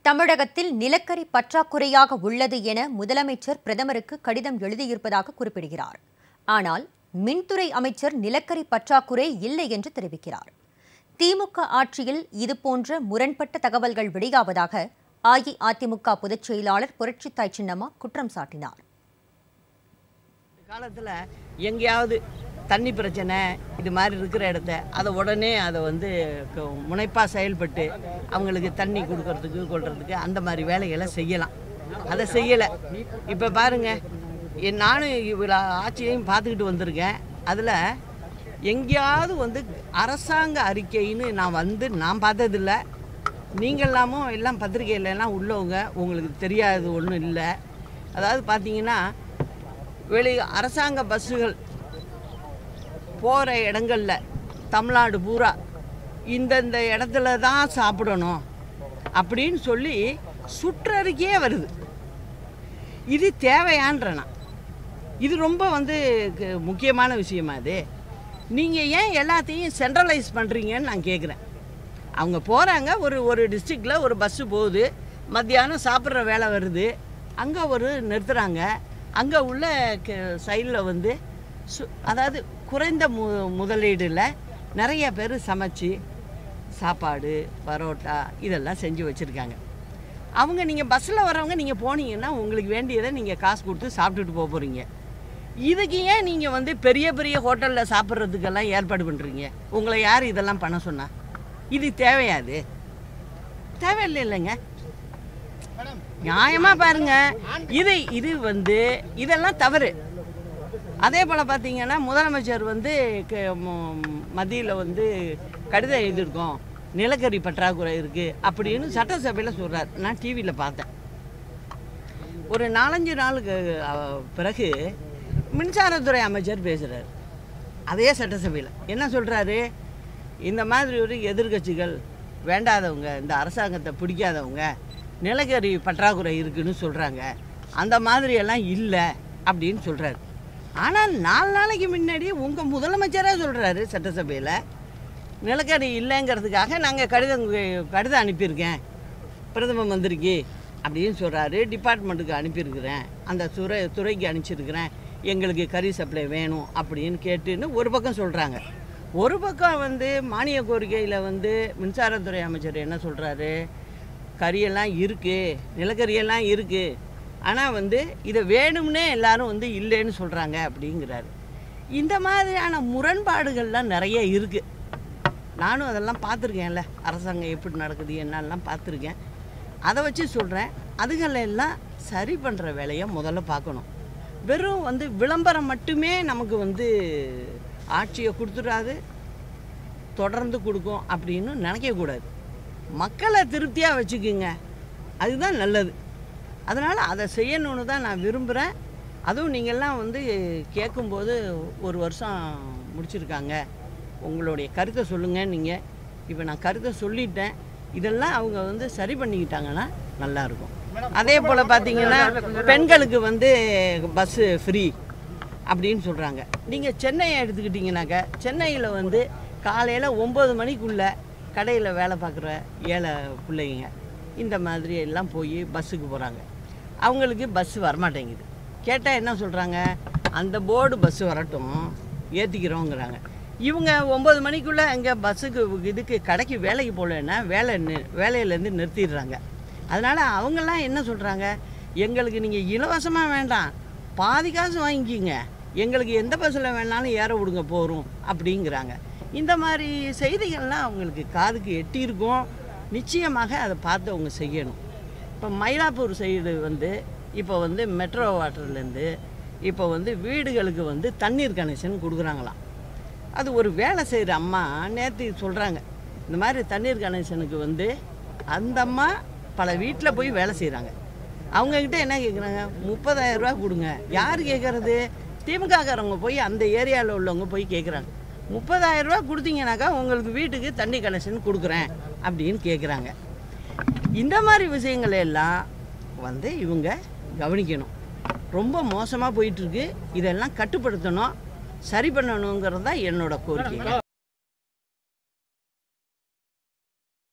தமிழகத்தில் நிலக்கரி பற்றாக்குறையாக உள்ளது என முதலமைச்சர் பிரதமருக்கு கடிதம் எழுதியிருப்பதாக குறிப்பிடுகிறார். ஆனால் மின்துறை அமைச்சர் நிலக்கரி பற்றாக்குறை இல்லை என்று தெரிவிக்கிறார். திமுக ஆட்சியில் இதுபோன்ற முரண்பட்ட தகவல்கள் வெளியாவதாக AIADMK பொதுச் செயலாளர் புரட்சித்தாய் சின்னம்மா குற்றம் சாட்டினார். காலத்துல எங்கேயாவது தண்ணி பிரச்சனை இது மாதிரி இருக்கிற இடத்த அதை உடனே அதை முனைப்பாக செயல்பட்டு அவங்களுக்கு தண்ணி கொடுக்கறதுக்கு கொள்றதுக்கு அந்த மாதிரி வேலைகளை செய்யலாம். அதை செய்யலை. இப்போ பாருங்கள், நானும் இவ்வளோ ஆட்சியையும் பார்த்துக்கிட்டு வந்திருக்கேன். அதில் எங்கேயாவது அரசாங்க அறிக்கைன்னு நான் பார்த்ததில்ல. நீங்களாமும் எல்லாம் பத்திரிகையிலலாம் உள்ளவங்க, உங்களுக்கு தெரியாது ஒன்றும் இல்லை. அதாவது பார்த்தீங்கன்னா அரசாங்க பஸ்ஸுகள் போகிற இடங்களில் தமிழ்நாடு பூரா இந்தந்த இடத்துல தான் சாப்பிடணும் அப்படின்னு சொல்லி சுற்றறிக்கையே வருது. இது தேவையான்றனா? இது ரொம்ப முக்கியமான விஷயமா? இது நீங்கள் ஏன் எல்லாத்தையும் சென்ட்ரலைஸ் பண்ணுறீங்கன்னு நான் கேட்குறேன். அவங்க போகிறாங்க, ஒரு டிஸ்ட்ரிக்டில் ஒரு பஸ்ஸு போகுது, மத்தியானம் சாப்பிட்ற வேலை வருது, அங்கே நிறுத்துகிறாங்க. அங்கே உள்ள சைடில் அதாவது குறைந்த முதலீடில் நிறைய பேர் சமைச்சு சாப்பாடு பரோட்டா இதெல்லாம் செஞ்சு வச்சுருக்காங்க. அவங்க நீங்கள் பஸ்ஸில் வரவங்க நீங்கள் போனீங்கன்னா உங்களுக்கு வேண்டியதை நீங்கள் காசு கொடுத்து சாப்பிட்டுட்டு போக போகிறீங்க. இதுக்கு ஏன் நீங்கள் பெரிய பெரிய ஹோட்டலில் சாப்பிட்றதுக்கெல்லாம் ஏற்பாடு பண்ணுறீங்க? உங்களை யார் இதெல்லாம் பண்ண சொன்னா? இது தேவையாது? தேவையில்லை இல்லைங்க. நியாயமாக பாருங்கள். இது இதெல்லாம் தவறு. அதே போல் பார்த்தீங்கன்னா முதலமைச்சர் மத்தியில் கடிதம் எழுதியிருக்கோம், நிலக்கரி பற்றாக்குறை இருக்குது அப்படின்னு சட்டசபையில் சொல்கிறார். நான் டிவியில் பார்த்தேன். ஒரு 4-5 நாளுக்கு பிறகு மின்சாரத்துறை அமைச்சர் பேசுகிறார் அதே சட்டசபையில். என்ன சொல்கிறாரு? இந்த மாதிரி ஒரு எதிர்கட்சிகள் வேண்டாதவங்க, இந்த அரசாங்கத்தை பிடிக்காதவங்க நிலக்கரி பற்றாக்குறை இருக்குதுன்னு சொல்கிறாங்க, அந்த மாதிரியெல்லாம் இல்லை அப்படின்னு சொல்கிறாரு. ஆனால் 4 நாளைக்கு முன்னாடி உங்கள் முதலமைச்சராக சொல்கிறாரு சட்டசபையில், நிலக்கரி இல்லைங்கிறதுக்காக நாங்கள் கடிதம் அனுப்பியிருக்கேன் பிரதம மந்திரிக்கு அப்படின்னு சொல்கிறாரு. டிபார்ட்மெண்ட்டுக்கு அனுப்பியிருக்கிறேன், அந்த துறைக்கு அனுப்பிச்சிருக்கிறேன், எங்களுக்கு கறி சப்ளை வேணும் அப்படின்னு கேட்டுன்னு ஒரு பக்கம் சொல்கிறாங்க. ஒரு பக்கம் மானிய கோரிக்கையில் மின்சாரத்துறை அமைச்சர் என்ன சொல்கிறாரு? கறியெல்லாம் இருக்குது, நிலக்கரியெல்லாம் இருக்குது, ஆனால் இதை வேணும்னே எல்லாரும் இல்லைன்னு சொல்கிறாங்க அப்படிங்கிறாரு. இந்த மாதிரியான முரண்பாடுகள்லாம் நிறைய இருக்குது. நானும் அதெல்லாம் பார்த்துருக்கேன்ல, அரசாங்கம் எப்படி நடக்குது என்னெல்லாம் பார்த்துருக்கேன். அதை வச்சு சொல்கிறேன். அதுகளெல்லாம் சரி பண்ணுற வேலையை முதல்ல பார்க்கணும். வெறும் விளம்பரம் மட்டுமே நமக்கு ஆட்சியை கொடுத்துடாது, தொடர்ந்து கொடுக்கும் அப்படின்னு நினைக்கக்கூடாது. மக்களை திருப்தியாக வச்சுக்குங்க, அதுதான் நல்லது. அதனால் அதை செய்யணுன்னு தான் நான் விரும்புகிறேன். அதுவும் நீங்கள்லாம் கேட்கும்போது 1 வருஷம் முடிச்சிருக்காங்க, உங்களுடைய கருத்தை சொல்லுங்கள். நீங்கள் இப்போ நான் கருத்தை சொல்லிட்டேன், இதெல்லாம் அவங்க சரி பண்ணிக்கிட்டாங்கன்னா நல்லாயிருக்கும். அதே போல் பார்த்தீங்கன்னா பெண்களுக்கு பஸ்ஸு ஃப்ரீ அப்படின்னு சொல்கிறாங்க. நீங்கள் சென்னையை எடுத்துக்கிட்டிங்கனாக்கா, சென்னையில் காலையில் 9 மணிக்குள்ளே கடையில் வேலை பார்க்குற ஏழை பிள்ளைங்க இந்த மாதிரி எல்லாம் போய் பஸ்ஸுக்கு போகிறாங்க. அவங்களுக்கு பஸ்ஸு வரமாட்டேங்குது. கேட்டால் என்ன சொல்கிறாங்க? அந்த போர்டு பஸ்ஸு வரட்டும் ஏற்றிக்கிறோங்கிறாங்க. இவங்க 9 மணிக்குள்ளே அங்கே பஸ்ஸுக்கு கடைக்கு வேலைக்கு போகலன்னா வேலையிலேருந்து நிறுத்திடுறாங்க. அதனால் அவங்கெல்லாம் என்ன சொல்கிறாங்க? எங்களுக்கு நீங்கள் இலவசமாக வேண்டாம், பாதி காசு வாங்கிக்கிங்க, எங்களுக்கு எந்த பஸ்ஸில் வேணாலும் ஏற விடுங்க போகிறோம் அப்படிங்கிறாங்க. இந்த மாதிரி செய்திகள்லாம் அவங்களுக்கு காதுக்கு எட்டியிருக்கும். நிச்சயமாக அதை பார்த்து அவங்க செய்யணும். இப்போ மயிலாப்பூர் சைடு இப்போ மெட்ரோ வாட்டர்லேருந்து இப்போ வீடுகளுக்கு தண்ணீர் கனெக்ஷன் கொடுக்குறாங்களாம். அது ஒரு வேலை செய்கிற அம்மா நேற்று சொல்கிறாங்க, இந்த மாதிரி தண்ணீர் கனெக்ஷனுக்கு அந்த அம்மா பல வீட்டில் போய் வேலை செய்கிறாங்க. அவங்கக்கிட்ட என்ன கேட்குறாங்க? 30,000 ரூபா கொடுங்க. யார் கேட்குறது? திமுககாரவங்க போய் அந்த ஏரியாவில் உள்ளவங்க போய் கேட்குறாங்க. 30,000 ரூபா கொடுத்தீங்கன்னாக்கா உங்களுக்கு வீட்டுக்கு தண்ணி கனெக்ஷன் கொடுக்குறேன் அப்படின்னு கேட்குறாங்க. இந்த மாதிரி விஷயங்கள் எல்லாம் இவங்க கவனிக்கணும். ரொம்ப மோசமாக போயிட்டுருக்கு. இதெல்லாம் கட்டுப்படுத்தணும், சரி பண்ணணுங்கிறது தான் என்னோட கோரிக்கை.